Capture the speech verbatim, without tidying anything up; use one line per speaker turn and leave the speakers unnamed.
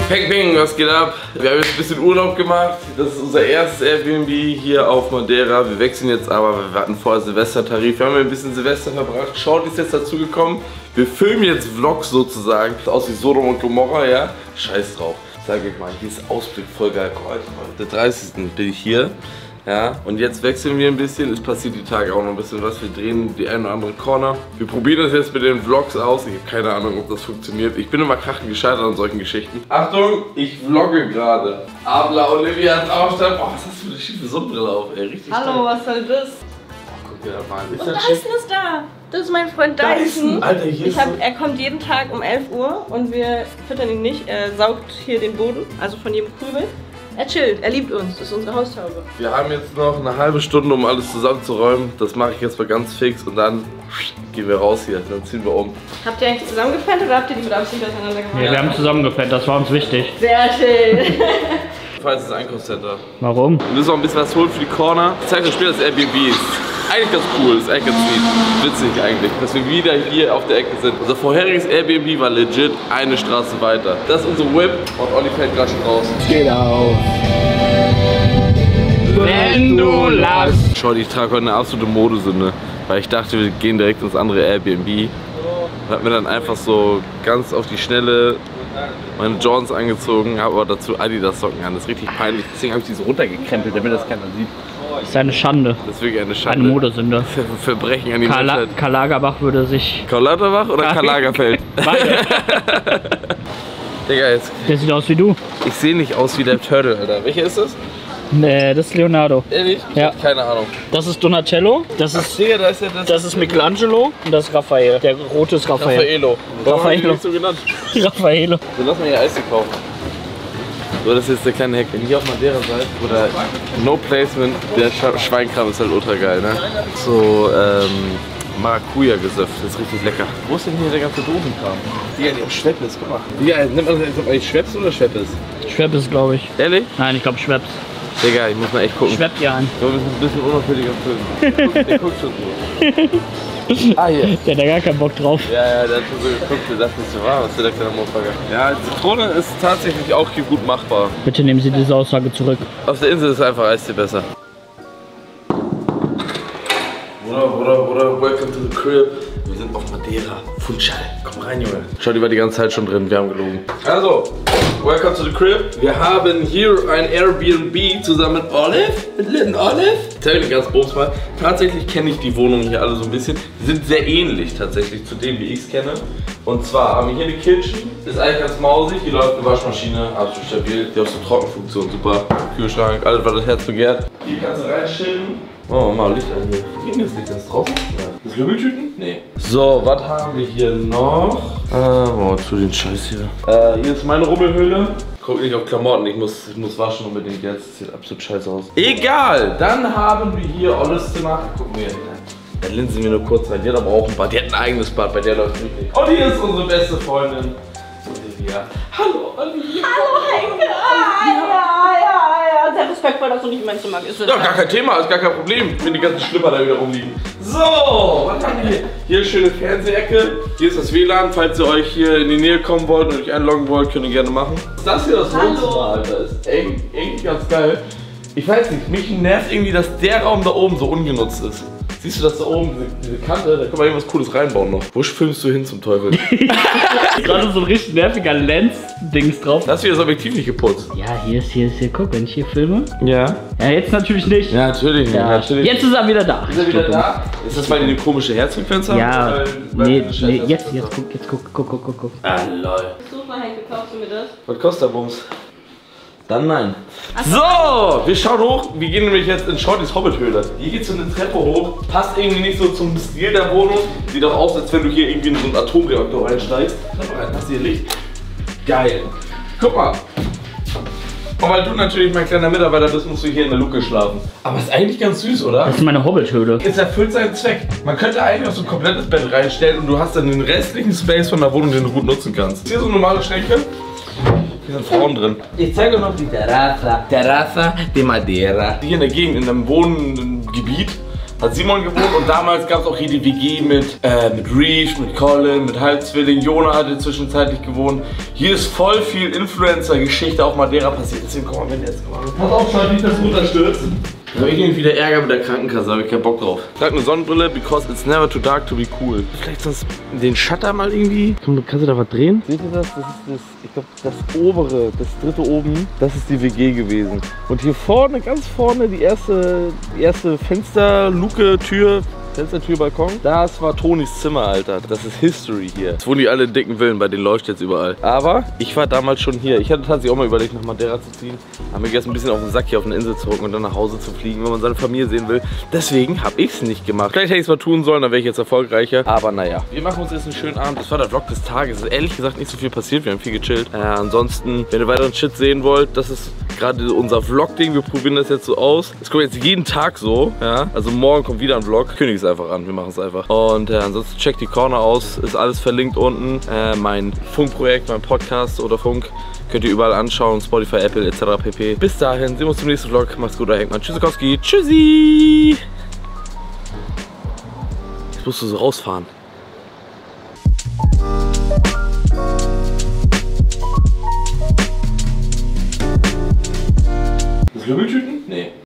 Peng Peng, was geht ab? Wir haben jetzt ein bisschen Urlaub gemacht. Das ist unser erstes Airbnb hier auf Madeira. Wir wechseln jetzt aber, wir hatten vorher Silvestertarif. Wir haben ein bisschen Silvester verbracht. Shorty ist jetzt dazu gekommen. Wir filmen jetzt Vlogs sozusagen. Das aus wie Sodom und Gomorra, ja? Scheiß drauf. Sag ich mal, hier ist Ausblick voll geil. Der dreißigsten bin ich hier. Ja, und jetzt wechseln wir ein bisschen, es passiert die Tage auch noch ein bisschen was, wir drehen die eine oder andere Corner. Wir probieren das jetzt mit den Vlogs aus, ich habe keine Ahnung, ob das funktioniert. Ich bin immer krachen gescheitert an solchen Geschichten. Achtung, ich vlogge gerade. Abla Olivia hat Aufstand. Oh, was hast du für eine schiefe Sonnenbrille auf, ey, richtig
Hallo,
stark.
was soll das?
Oh, guck dir das mal an. Ist
Und
das
Dyson ist da. Das ist mein Freund Dyson.
Dyson, Alter, hier
ich
ist
hab,
so
Er kommt jeden Tag um elf Uhr und wir füttern ihn nicht. Er saugt hier den Boden, also von jedem Krübel. Er chillt, er liebt uns, das ist unsere Haustaube.
Wir haben jetzt noch eine halbe Stunde, um alles zusammenzuräumen. Das mache ich jetzt mal ganz fix und dann gehen wir raus hier, dann ziehen wir um.
Habt ihr eigentlich zusammen gepennt oder habt ihr die mit Absicht auseinander gemacht?
Ja, wir haben zusammen gepennt, das war uns wichtig.
Sehr schön.
Falls das Einkaufscenter.
Warum?
Wir müssen noch ein bisschen was holen für die Corner. Ich zeige euch später das Airbnb ist. Eigentlich ganz cool, ist eigentlich ganz neat. Witzig eigentlich, dass wir wieder hier auf der Ecke sind. Unser vorheriges Airbnb war legit eine Straße weiter. Das ist unser Whip und Olli fällt gerade schon raus.
Genau. Wenn du lachst.
Schau, ich trage heute eine absolute Modesünde, weil ich dachte, wir gehen direkt ins andere Airbnb. Und hab mir dann einfach so ganz auf die Schnelle meine Jordans angezogen, habe aber dazu Adidas Socken an. Das ist richtig peinlich, deswegen habe ich die so runtergekrempelt, damit das keiner sieht.
Das ist eine Schande.
Das ist wirklich eine Schande.
Eine Modesünde.
Ver Verbrechen an die
Karl,
Menschheit.
Karl Lagerfach würde sich...
Karl Lauterbach oder Karl Lagerfeld?
Beide.
Digga, jetzt.
Der sieht aus wie du.
Ich sehe nicht aus wie der Turtle, Alter. Welcher ist das?
Nee, das ist Leonardo.
Ehrlich? Ich
Ja.
hab keine Ahnung.
Das ist Donatello, das ist,
Digga, da ist ja das.
das ist Michelangelo und das ist Raphael. Der rote ist Raphael.
Raffaello. Warum haben die
Raffaello.
nicht so genannt?
Raffaello.
So, lass mal hier Eis kaufen. So, das ist jetzt der kleine Hack. Wenn ihr hier auf Madeira seid, oder No Placement, der Sch Schweinkram ist halt ultra geil, ne? So, ähm, Maracuja-Gesöff, das ist richtig lecker. Wo ist denn hier der ganze Dosenkram? Digga, die haben Schweppes, guck mal. Digga, nimmt man das eigentlich Schweppes oder Schweppes?
Schweppes, glaube ich.
Ehrlich?
Nein, ich glaube Schweppes.
Digga, ich muss mal echt gucken.
Schweppt ja an.
So, wir sind ein bisschen unauffälliger Film. Der, der guckt schon so. Ah, hier.
Der hat da gar keinen Bock drauf.
Ja, ja, der hat schon so geguckt, der dachte nicht so, wow, was ist der kleine Motherfucker. Ja, Zitrone ist tatsächlich auch hier gut machbar.
Bitte nehmen Sie diese Aussage zurück.
Auf der Insel ist einfach Eistee besser. Bruder, Bruder, Bruder, welcome to the crib. Wir sind auf Madeira. Funchal. Komm rein, Junge. Schau, die war die ganze Zeit schon drin, wir haben gelogen. Also, welcome to the crib. Wir haben hier ein Airbnb zusammen mit Olive. Mit Little Olive. Tell mir ganz bums mal. Tatsächlich kenne ich die Wohnungen hier alle so ein bisschen. Die sind sehr ähnlich tatsächlich zu denen, wie ich es kenne. Und zwar haben wir hier eine Kitchen. Ist eigentlich ganz mausig. Hier läuft eine Waschmaschine. Absolut stabil. Die hat so Trockenfunktion. Super. Kühlschrank. Alles, was das Herz begehrt. Hier kannst du reinschillen. Oh, mal Licht an hier. Ging das Licht ganz draußen? Ja. Das Lümmeltüten? Nee. So, was haben wir hier noch? Ah, oh, zu den Scheiß hier. Äh, hier ist meine Rummelhöhle. Guck nicht auf Klamotten, ich muss, ich muss waschen unbedingt jetzt. Das sieht absolut scheiße aus. Egal, dann haben wir hier Olles Zimmer. Gucken wir hier. Dann linsen wir nur kurz rein. Die hat aber auch ein Bad. Die hat ein eigenes Bad, bei der läuft richtig. Und hier ist unsere beste Freundin. Olivia. Hallo, Olivia.
Hallo Henke! Ah, ja, ja, ja. Sehr respektvoll, dass du nicht in mein Zimmer gehst.
Ja, gar kein Thema, ist gar kein Problem, wenn die ganzen Schlipper da wieder rumliegen. So, was haben wir hier? Hier ist schöne Fernsehecke. Hier ist das W L A N, falls ihr euch hier in die Nähe kommen wollt und euch einloggen wollt, könnt ihr gerne machen. Ist das hier das Wohnzimmer, Alter? Ist eng, irgendwie ganz geil. Ich weiß nicht, mich nervt irgendwie, dass der Raum da oben so ungenutzt ist. Siehst du das da oben, diese, diese Kante? Da können wir irgendwas Cooles reinbauen noch. Wo filmst du hin zum Teufel?
Gerade so ein richtig nerviger Lens-Dings drauf.
Da hast du das Objektiv nicht geputzt.
Ja, hier ist, hier ist, hier, guck, wenn ich hier filme.
Ja.
Ja, jetzt natürlich nicht.
Ja, natürlich nicht.
Ja.
Natürlich.
Jetzt ist er wieder da.
Ist er wieder da? Ist das, weil die eine komische Herzfrequenz haben?
Ja,
Oder weil-
nee,
weil die
nee,
eine
jetzt,
Scheiße-
jetzt, guck, jetzt, guck, guck, guck, guck, guck.
Ah, lol.
Such mal, Henke, kaufst du mir das?
Was kostet der Bums? Dann nein. So, wir schauen hoch. Wir gehen nämlich jetzt in Shortys Hobbithöhle. Hier geht so eine Treppe hoch. Passt irgendwie nicht so zum Stil der Wohnung. Sieht auch aus, als wenn du hier irgendwie in so einen Atomreaktor reinsteigst. Treppe rein, hast du hier Licht? Geil. Guck mal. Und weil du natürlich mein kleiner Mitarbeiter bist, musst du hier in der Luke schlafen. Aber ist eigentlich ganz süß, oder?
Das ist meine Hobbithöhle.
Es erfüllt seinen Zweck. Man könnte eigentlich auch so ein komplettes Bett reinstellen und du hast dann den restlichen Space von der Wohnung, den du gut nutzen kannst. Hier so normale Schränke. Hier sind Frauen drin. Ich zeige euch noch die Terraza. Terraza de Madeira. Hier in der Gegend, in einem wohnenden Gebiet, hat Simon gewohnt und damals gab es auch hier die W G mit, äh, mit Reef, mit Colin, mit Halbzwilling. Jona hatte zwischenzeitlich gewohnt. Hier ist voll viel Influencer-Geschichte auf Madeira passiert. Deswegen komm mal mit jetzt.
Pass auf, schau nicht, dass du unterstützt.
Da habe ich irgendwie wieder Ärger mit der Krankenkasse, habe ich keinen Bock drauf. Ich trage eine Sonnenbrille, because it's never too dark to be cool. Vielleicht sonst den Shutter mal irgendwie. Kannst du da was drehen? Seht ihr das? Das ist das, ich glaube, das obere, das dritte oben, das ist die W G gewesen. Und hier vorne, ganz vorne, die erste, die erste Fensterluke, Tür, Fenstertür, Balkon. Das war Tonis Zimmer, Alter. Das ist History hier. Jetzt wohnen die alle in dicken Villen, bei denen läuft jetzt überall. Aber ich war damals schon hier. Ich hatte tatsächlich auch mal überlegt, nach Madeira zu ziehen. Haben mir gestern ein bisschen auf den Sack hier auf eine Insel zu hocken und dann nach Hause zu fliegen, wenn man seine Familie sehen will. Deswegen habe ich es nicht gemacht. Vielleicht hätte ich es mal tun sollen, dann wäre ich jetzt erfolgreicher. Aber naja, wir machen uns jetzt einen schönen Abend. Das war der Vlog des Tages. Es ist ehrlich gesagt nicht so viel passiert. Wir haben viel gechillt. Äh, ansonsten, wenn ihr weiteren Shit sehen wollt, das ist gerade unser Vlog-Ding. Wir probieren das jetzt so aus. Es kommt jetzt jeden Tag so. Ja? Also morgen kommt wieder ein Vlog. Kündige es einfach an. Wir machen es einfach. Und äh, ansonsten checkt die Corner aus. Ist alles verlinkt unten. Äh, mein Funkprojekt, mein Podcast oder Funk. Könnt ihr überall anschauen. Spotify, Apple et cetera pp. Bis dahin. Sehen wir uns zum nächsten Vlog. Macht's gut, euer Heckmann. Tschüssikowski. Tschüssi. Jetzt musst du so rausfahren. Das Lümmeltüten?